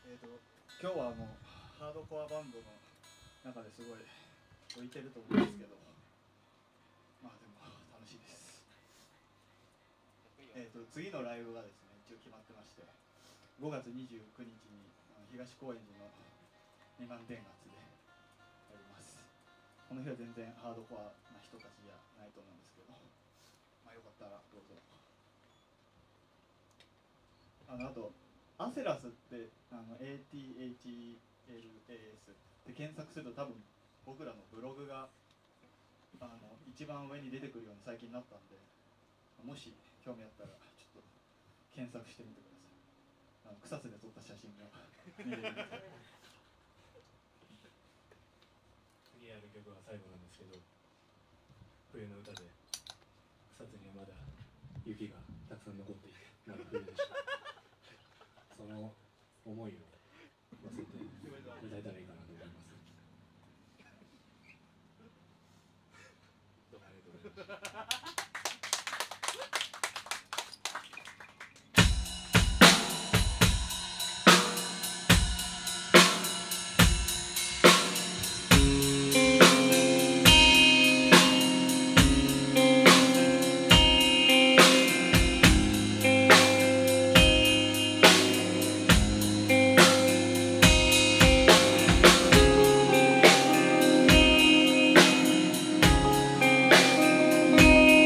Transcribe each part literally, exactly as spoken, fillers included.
えーと今日はもうハードコアバンドの中ですごい浮いてると思うんですけど、まあでも楽しいです。えーと次のライブがですね一応決まってまして、ごがつにじゅうくにちに東高円寺のにまん電圧でやります。この日は全然ハードコアな人たちじゃないと思うんですけど、まあよかったらどうぞ。あのあとアセラスってあの エーティーエイチエルエーエス って検索すると多分僕らのブログがあの一番上に出てくるように最近なったんで、もし興味あったらちょっと検索してみてください。あの草津で撮った写真が見れるので次やる曲は最後なんですけど、冬の歌で草津にはまだ雪がたくさん残っていてまだ冬でした。その思いを乗せて歌えたらいいかなと思います。どうもありがとうございました。 「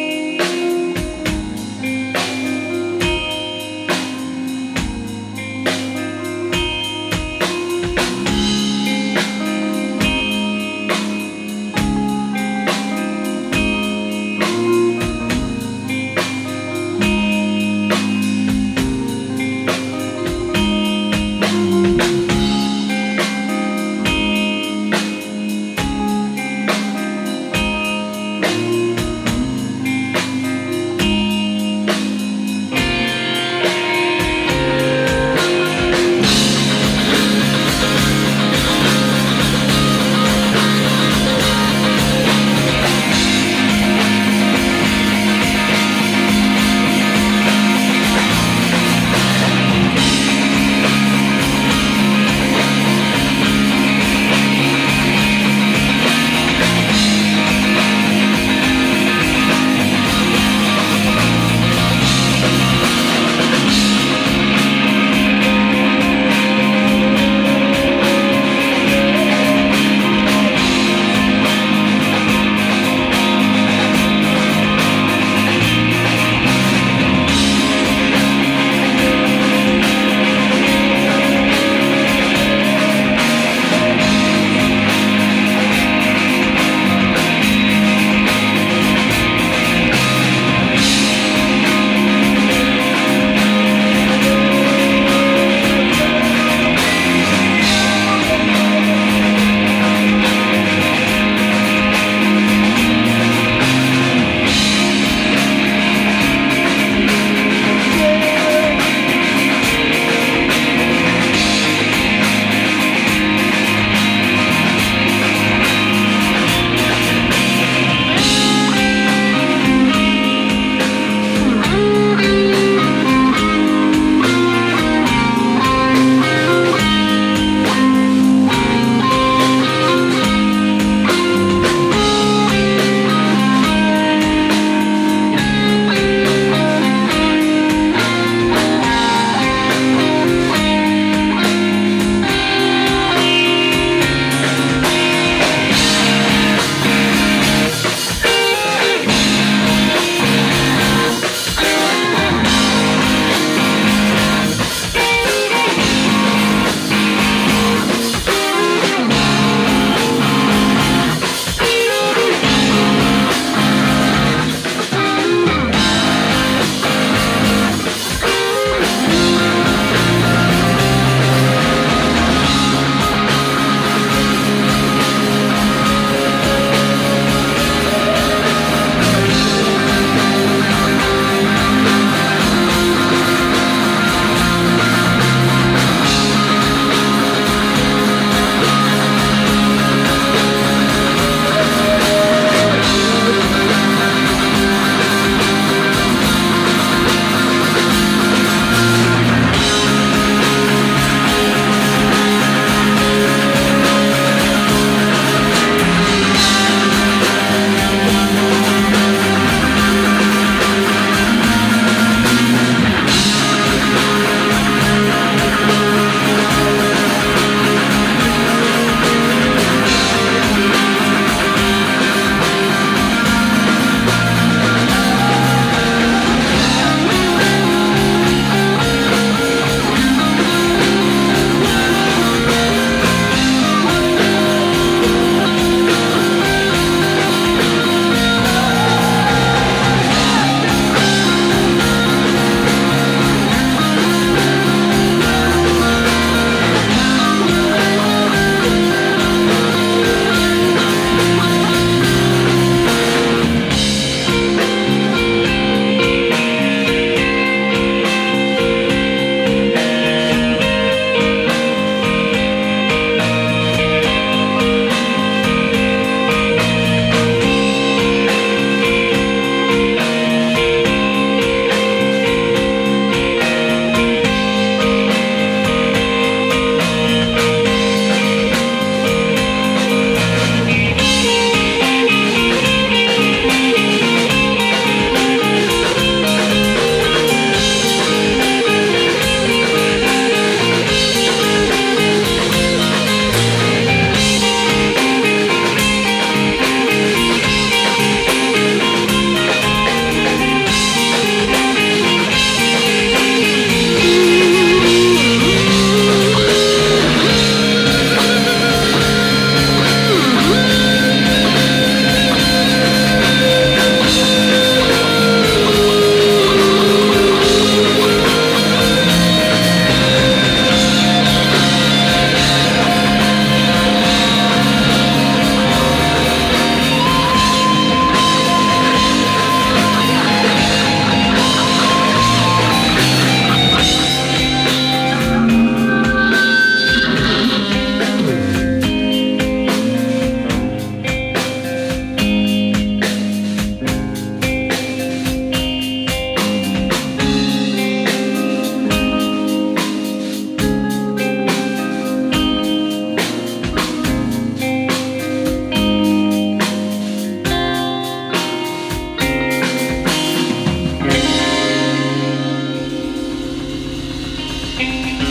「